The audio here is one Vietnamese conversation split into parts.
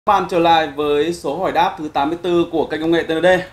Các bạn trở lại với số hỏi đáp thứ 84 của kênh công nghệ TND.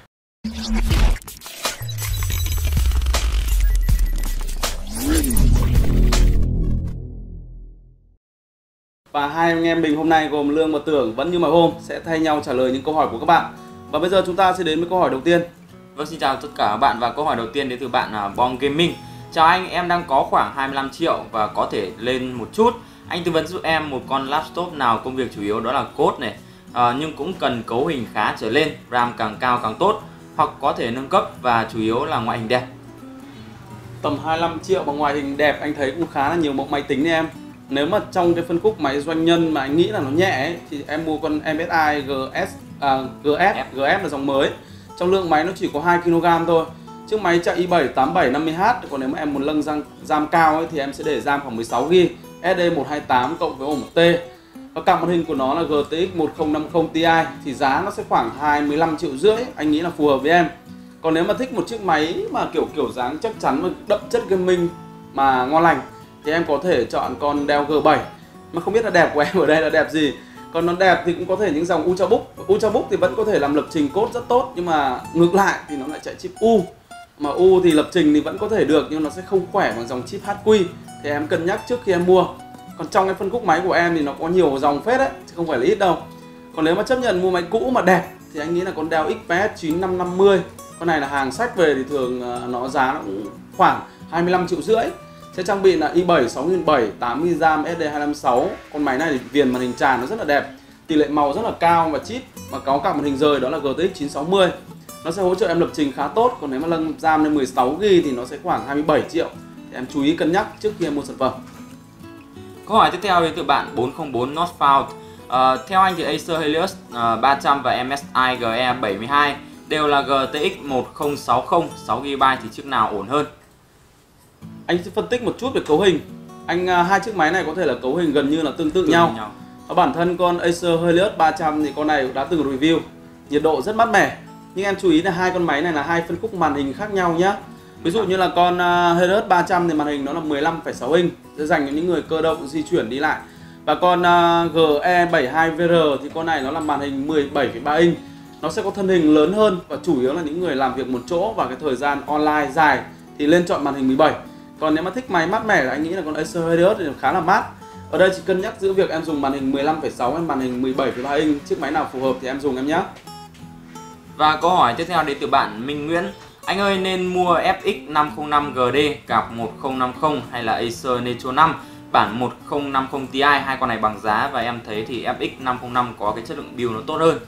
Và hai anh em mình hôm nay gồm Lương và Tưởng vẫn như mọi hôm sẽ thay nhau trả lời những câu hỏi của các bạn. Và bây giờ chúng ta sẽ đến với câu hỏi đầu tiên. Vâng, xin chào tất cả các bạn và câu hỏi đầu tiên đến từ bạn Bong Gaming. Chào anh, em đang có khoảng 25 triệu và có thể lên một chút. Anh tư vấn giúp em một con laptop nào công việc chủ yếu đó là code này, nhưng cũng cần cấu hình khá trở lên, RAM càng cao càng tốt, hoặc có thể nâng cấp và chủ yếu là ngoại hình đẹp. Tầm 25 triệu mà ngoại hình đẹp anh thấy cũng khá là nhiều mẫu máy tính đấy em. Nếu mà trong cái phân khúc máy doanh nhân mà anh nghĩ là nó nhẹ ấy, thì em mua con MSI GS là dòng mới. Trong lượng máy nó chỉ có 2 kg thôi. Chiếc máy chạy i7 8750H. Còn nếu mà em muốn nâng RAM cao ấy, thì em sẽ để RAM khoảng 16GB, SD128 cộng với ổ 1T. Và card màn hình của nó là GTX 1050 Ti thì giá nó sẽ khoảng 25,5 triệu. Anh nghĩ là phù hợp với em. Còn nếu mà thích một chiếc máy mà kiểu dáng chắc chắn và đậm chất gaming mà ngon lành thì em có thể chọn con Dell G7. Mà không biết là đẹp của em ở đây là đẹp gì. Còn nó đẹp thì cũng có thể những dòng Ultrabook. Ultrabook thì vẫn có thể làm lập trình code rất tốt, nhưng mà ngược lại thì nó lại chạy chip U. Mà U thì lập trình thì vẫn có thể được, nhưng nó sẽ không khỏe bằng dòng chip HQ. Thì em cân nhắc trước khi em mua. Còn trong cái phân khúc máy của em thì nó có nhiều dòng phết đấy, chứ không phải là ít đâu. Còn nếu mà chấp nhận mua máy cũ mà đẹp thì anh nghĩ là con Dell XPS 9550. Con này là hàng sách về thì thường nó giá nó cũng khoảng 25,5 triệu. Sẽ trang bị là i7 6700, 8GB RAM, SD256. Con máy này thì viền màn hình tràn nó rất là đẹp, tỷ lệ màu rất là cao và chip và có cả màn hình rời đó là GTX 960. Nó sẽ hỗ trợ em lập trình khá tốt. Còn nếu mà nâng RAM lên 16GB thì nó sẽ khoảng 27 triệu. Thì em chú ý cân nhắc trước khi em mua sản phẩm. Câu hỏi tiếp theo đến từ bạn 404 Not Found. Theo anh thì Acer Helios 300 và MSI GE72 đều là GTX 1060 6GB thì chiếc nào ổn hơn? Anh sẽ phân tích một chút về cấu hình. Hai chiếc máy này có thể là cấu hình gần như là tương tự nhau. Và bản thân con Acer Helios 300 thì con này đã từng review, nhiệt độ rất mát mẻ. Nhưng em chú ý là hai con máy này là hai phân khúc màn hình khác nhau nhé. Ví dụ như là con Helios 300 thì màn hình nó là 15,6 inch, sẽ dành cho những người cơ động di chuyển đi lại. Và con GE72VR thì con này nó là màn hình 17,3 inch. Nó sẽ có thân hình lớn hơn và chủ yếu là những người làm việc một chỗ và cái thời gian online dài thì lên chọn màn hình 17. Còn nếu mà thích máy mát mẻ thì anh nghĩ là con Acer Helios thì khá là mát. Ở đây chỉ cân nhắc giữa việc em dùng màn hình 15,6 hay màn hình 17,3 inch, chiếc máy nào phù hợp thì em dùng em nhé. Và câu hỏi tiếp theo đến từ bạn Minh Nguyễn. Anh ơi, nên mua FX 505 GD cặp 1050 hay là Acer Nitro 5 bản 1050 Ti? Hai con này bằng giá và em thấy thì FX 505 có cái chất lượng build nó tốt hơn.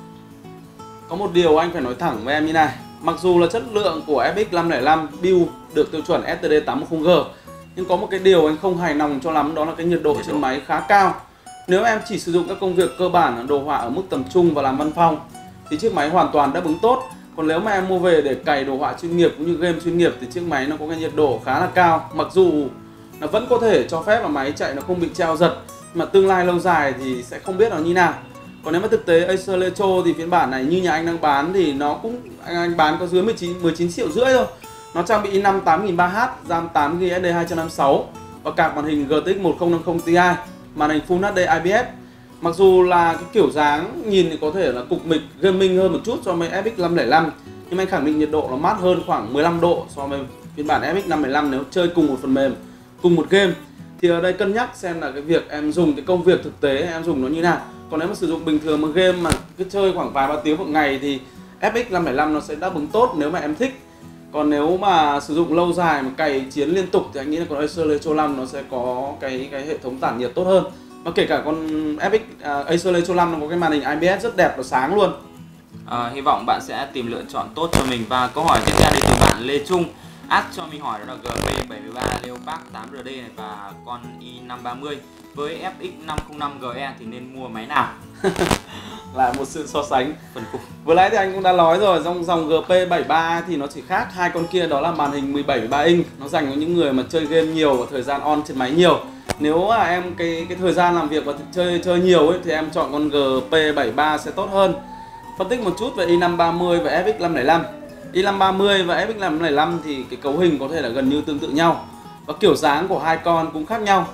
Có một điều anh phải nói thẳng với em như này. Mặc dù là chất lượng của FX 505 build được tiêu chuẩn STD810G, nhưng có một cái điều anh không hài lòng cho lắm, đó là cái nhiệt độ trên máy khá cao. Nếu em chỉ sử dụng các công việc cơ bản, đồ họa ở mức tầm trung và làm văn phòng thì chiếc máy hoàn toàn đáp ứng tốt. Còn nếu mà em mua về để cày đồ họa chuyên nghiệp cũng như game chuyên nghiệp thì chiếc máy nó có cái nhiệt độ khá là cao. Mặc dù nó vẫn có thể cho phép là máy chạy nó không bị treo giật, mà tương lai lâu dài thì sẽ không biết nó như nào. Còn nếu mà thực tế Acer Nitro thì phiên bản này như nhà anh đang bán thì nó cũng anh bán có dưới 19,5 triệu thôi. Nó trang bị i5 8300H, RAM 8GB SD256 và card màn hình GTX 1050 Ti, màn hình Full HD IPS. Mặc dù là cái kiểu dáng nhìn thì có thể là cục mịch gaming hơn một chút so với FX 505, nhưng anh khẳng định nhiệt độ nó mát hơn khoảng 15 độ so với phiên bản FX 515 nếu chơi cùng một phần mềm, cùng một game. Thì ở đây cân nhắc xem là cái việc em dùng cái công việc thực tế em dùng nó như nào. Còn nếu mà sử dụng bình thường mà game mà cứ chơi khoảng vài ba tiếng một ngày thì FX 505 nó sẽ đáp ứng tốt nếu mà em thích. Còn nếu mà sử dụng lâu dài mà cày chiến liên tục thì anh nghĩ là con Acer Nitro 5 nó sẽ có cái hệ thống tản nhiệt tốt hơn. Mà kể cả con FX Acer Nitro 5 nó có cái màn hình IPS rất đẹp và sáng luôn. Hy vọng bạn sẽ tìm lựa chọn tốt cho mình. Và câu hỏi tiếp theo đến từ bạn Lê Trung. Ask cho mình hỏi đó là GP73 Leopard 8RD này và con i530 với FX 505 GE thì nên mua máy nào? Là một sự so sánh Phần cục. Vừa nãy thì anh cũng đã nói rồi, dòng GP73 thì nó chỉ khác hai con kia, đó là màn hình 17,3 inch. Nó dành cho những người mà chơi game nhiều và thời gian on trên máy nhiều. Nếu mà em cái thời gian làm việc và chơi nhiều ấy, thì em chọn con GP73 sẽ tốt hơn. Phân tích một chút về i530 và FX 505. i530 và FX 505 thì cái cấu hình có thể là gần như tương tự nhau và kiểu dáng của hai con cũng khác nhau.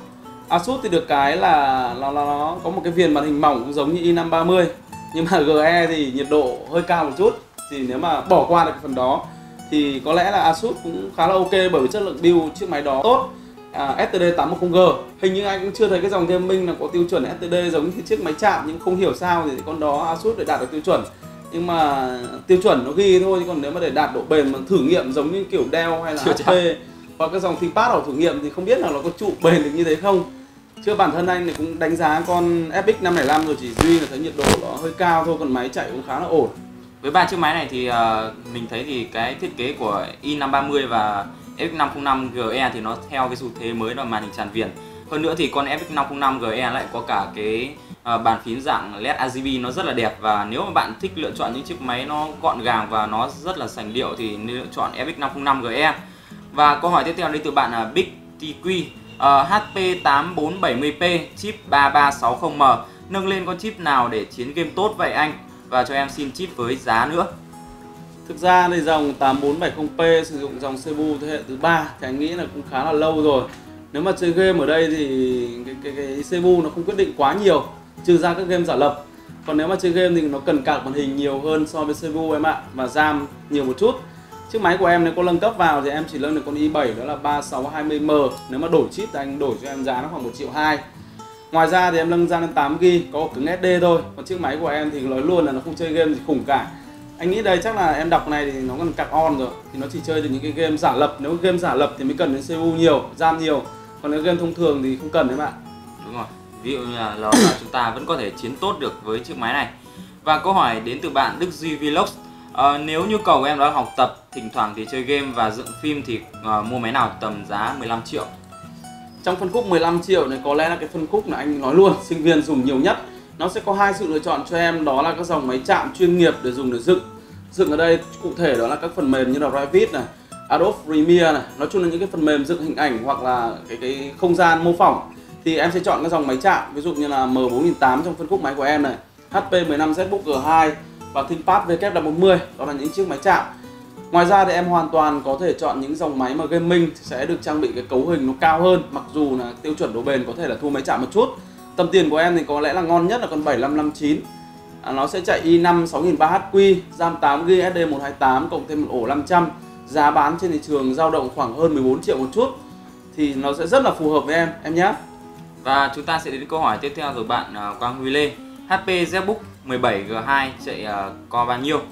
Asus thì được cái là nó có một cái viền màn hình mỏng cũng giống như i530, nhưng mà GE thì nhiệt độ hơi cao một chút, thì nếu mà bỏ qua được cái phần đó thì có lẽ là Asus cũng khá là ok, bởi vì chất lượng build chiếc máy đó tốt. STD 810G, hình như anh cũng chưa thấy cái dòng gaming là có tiêu chuẩn STD giống như chiếc máy chạm, nhưng không hiểu sao thì con đó Asus để đạt được tiêu chuẩn. Nhưng mà tiêu chuẩn nó ghi thôi, chứ còn nếu mà để đạt độ bền mà thử nghiệm giống như kiểu Dell hay là HP hoặc cái dòng ThinkPad họ thử nghiệm thì không biết là nó có trụ bền được như thế không. Chứ bản thân anh thì cũng đánh giá con FX 505 rồi, chỉ duy là thấy nhiệt độ nó hơi cao thôi, còn máy chạy cũng khá là ổn. Với ba chiếc máy này thì mình thấy thì cái thiết kế của i530 và FX505 GE thì nó theo cái xu thế mới là màn hình tràn viền. Hơn nữa thì con FX505 GE lại có cả cái bàn phím dạng LED RGB nó rất là đẹp, và nếu mà bạn thích lựa chọn những chiếc máy nó gọn gàng và nó rất là sành điệu thì nên lựa chọn FX505 GE. Và câu hỏi tiếp theo đến từ bạn là Big TQ, HP8470P chip 3360M, nâng lên con chip nào để chiến game tốt vậy anh? Và cho em xin chip với giá nữa. Thực ra thì dòng 8470P sử dụng dòng CPU thế hệ thứ 3 thì anh nghĩ là cũng khá là lâu rồi. Nếu mà chơi game ở đây thì cái CPU nó không quyết định quá nhiều, trừ ra các game giả lập. Còn nếu mà chơi game thì nó cần card màn hình nhiều hơn so với CPU em ạ, và RAM nhiều một chút. Chiếc máy của em nếu có nâng cấp vào thì em chỉ nâng được con i7 đó là 3620M. Nếu mà đổi chip thì anh đổi cho em giá nó khoảng 1,2 triệu. Ngoài ra thì em nâng ra lên 8GB, có ổ cứng SD thôi. Còn chiếc máy của em thì nói luôn là nó không chơi game gì khủng cả. Anh nghĩ đây chắc là em đọc này thì nó còn card on rồi, thì nó chỉ chơi được những cái game giả lập. Nếu game giả lập thì mới cần đến CPU nhiều, RAM nhiều. Còn nếu game thông thường thì không cần đấy bạn. Đúng rồi, ví dụ như là chúng ta vẫn có thể chiến tốt được với chiếc máy này. Và câu hỏi đến từ bạn Đức Duy Vlogs, nếu nhu cầu của em đó là học tập, thỉnh thoảng thì chơi game và dựng phim thì mua máy nào tầm giá 15 triệu? Trong phân khúc 15 triệu này có lẽ là cái phân khúc là anh nói luôn sinh viên dùng nhiều nhất. Nó sẽ có hai sự lựa chọn cho em, đó là các dòng máy chạm chuyên nghiệp để dùng để dựng. Dựng ở đây cụ thể đó là các phần mềm như là Revit này, Adobe Premiere này, nói chung là những cái phần mềm dựng hình ảnh hoặc là cái không gian mô phỏng thì em sẽ chọn các dòng máy chạm, ví dụ như là M4008 trong phân khúc máy của em này, HP15 ZBook G2 và ThinkPad WF40, đó là những chiếc máy chạm. Ngoài ra thì em hoàn toàn có thể chọn những dòng máy mà gaming sẽ được trang bị cái cấu hình nó cao hơn, mặc dù là tiêu chuẩn độ bền có thể là thua máy chạm một chút. Tầm tiền của em thì có lẽ là ngon nhất là con 7559. Nó sẽ chạy i5 6300HQ, RAM 8GB SD128 cộng thêm một ổ 500. Giá bán trên thị trường dao động khoảng hơn 14 triệu một chút, thì nó sẽ rất là phù hợp với em nhé. Và chúng ta sẽ đến câu hỏi tiếp theo từ bạn Quang Huy Lê. HP ZBook 17G2 chạy co bao nhiêu?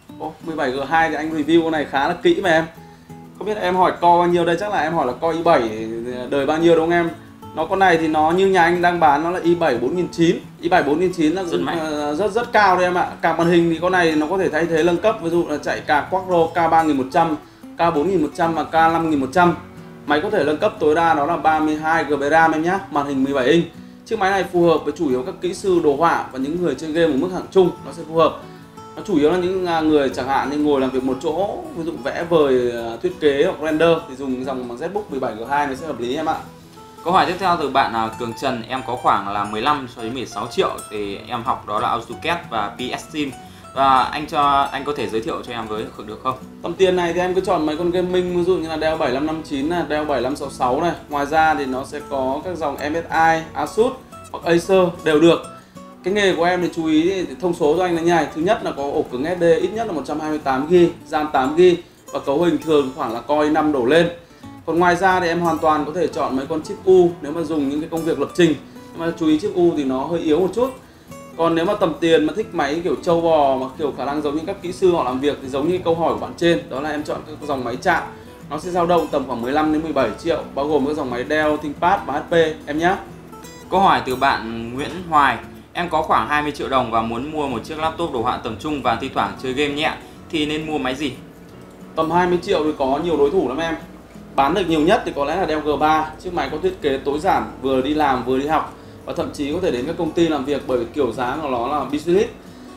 17G2 thì anh review con này khá là kỹ mà em. Không biết em hỏi co bao nhiêu đây, chắc là em hỏi là co i7 đời bao nhiêu đúng không em? Con này thì nó như nhà anh đang bán nó là i7 4900. i7 4900 là rất cao đấy em ạ. Card màn hình thì con này nó có thể thay thế nâng cấp, ví dụ là chạy card Quadro K3100, K4100 và K5100. Máy có thể nâng cấp tối đa đó là 32GB RAM em nhé, màn hình 17 inch. Chiếc máy này phù hợp với chủ yếu các kỹ sư đồ họa và những người chơi game ở mức hạng trung, nó sẽ phù hợp. Nó chủ yếu là những người chẳng hạn như ngồi làm việc một chỗ, ví dụ vẽ vời, thiết kế hoặc render thì dùng dòng bằng ZBook 17G2 nó sẽ hợp lý em ạ. Câu hỏi tiếp theo từ bạn Cường Trần, em có khoảng là 15 cho đến 16 triệu thì em học đó là AutoCAD và PS Sim, và anh có thể giới thiệu cho em với được không? Tầm tiền này thì em cứ chọn mấy con gaming, ví dụ như là Dell 7559 này, Dell 7566 này. Ngoài ra thì nó sẽ có các dòng MSI, Asus hoặc Acer đều được. Cái nghề của em thì chú ý thì thông số cho anh là như này. Thứ nhất là có ổ cứng SD ít nhất là 128GB, RAM 8GB và cấu hình thường khoảng là Core i5 đổ lên. Còn ngoài ra thì em hoàn toàn có thể chọn mấy con chip U nếu mà dùng những cái công việc lập trình. Nhưng mà chú ý chip U thì nó hơi yếu một chút. Còn nếu mà tầm tiền mà thích máy kiểu trâu bò mà kiểu khả năng giống như các kỹ sư họ làm việc thì giống như câu hỏi của bạn trên, đó là em chọn các dòng máy chạm. Nó sẽ dao động tầm khoảng 15 đến 17 triệu, bao gồm các dòng máy Dell, ThinkPad và HP em nhé. Câu hỏi từ bạn Nguyễn Hoài, em có khoảng 20 triệu đồng và muốn mua một chiếc laptop đồ họa tầm trung và thi thoảng chơi game nhẹ thì nên mua máy gì? Tầm 20 triệu thì có nhiều đối thủ lắm em. Bán được nhiều nhất thì có lẽ là Dell G3, chiếc máy có thiết kế tối giản, vừa đi làm vừa đi học và thậm chí có thể đến các công ty làm việc, bởi vì kiểu giá của nó là business.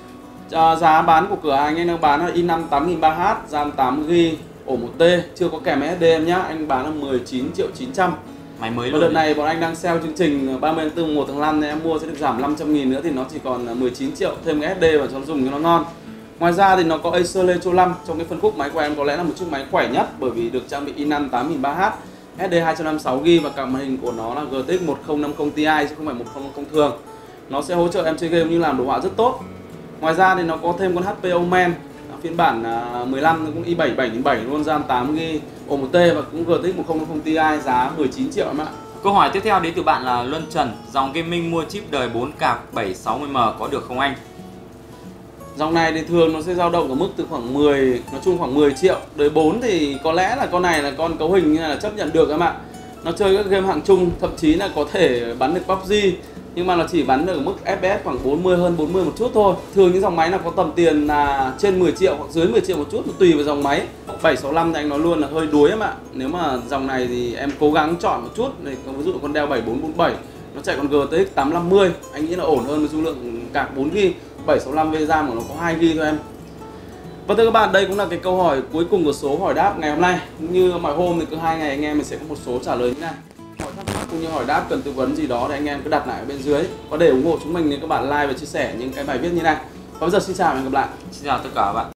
Giá bán của cửa hàng anh đang bán là i5 8300H, RAM 8GB, ổ 1T, chưa có kèm SD em nhá, anh bán là 19 triệu 900. Máy mới và luôn. Đợt này bọn anh đang sale chương trình 34 1 tháng 5 nên em mua sẽ được giảm 500.000 nữa thì nó chỉ còn 19 triệu, thêm cái SD vào cho nó dùng cho nó ngon. Ngoài ra thì nó có Acer Leo 5 trong cái phân khúc máy của em, có lẽ là một chiếc máy khỏe nhất bởi vì được trang bị i5 8003H. SD 256GB và cả màn hình của nó là GTX 1050 Ti chứ không phải 1050 thường. Nó sẽ hỗ trợ em chơi game như làm đồ họa rất tốt. Ngoài ra thì nó có thêm con HP Omen phiên bản 15 cũng i7 707 luôn, RAM 8GB, ổ 1T và cũng GTX 1050 Ti, giá 19 triệu em ạ. Câu hỏi tiếp theo đến từ bạn là Luân Trần, dòng gaming mua chip đời 4 card 760M có được không anh? Dòng này thì thường nó sẽ dao động ở mức từ khoảng 10, nói chung khoảng 10 triệu. Đời 4 thì có lẽ là con này là con cấu hình là chấp nhận được em ạ. Nó chơi các game hạng trung, thậm chí là có thể bắn được PUBG, nhưng mà nó chỉ bắn được ở mức FPS khoảng 40, hơn 40 một chút thôi. Thường những dòng máy nào có tầm tiền là trên 10 triệu hoặc dưới 10 triệu một chút, tùy vào dòng máy. 765 thì anh nói luôn là hơi đuối em ạ. Nếu mà dòng này thì em cố gắng chọn một chút, này, ví dụ con Dell 7447 nó chạy con GTX 850, anh nghĩ là ổn hơn với dung lượng card 4GB. 765V RAM của nó có 2GB thôi em. Và thưa các bạn, đây cũng là cái câu hỏi cuối cùng của số hỏi đáp ngày hôm nay. Như mọi hôm thì cứ 2 ngày anh em mình sẽ có một số trả lời như này. Hỏi thắc mắc cũng như hỏi đáp cần tư vấn gì đó thì anh em cứ đặt lại ở bên dưới. Và để ủng hộ chúng mình thì các bạn like và chia sẻ những cái bài viết như này. Và bây giờ xin chào và hẹn gặp lại. Xin chào tất cả các bạn.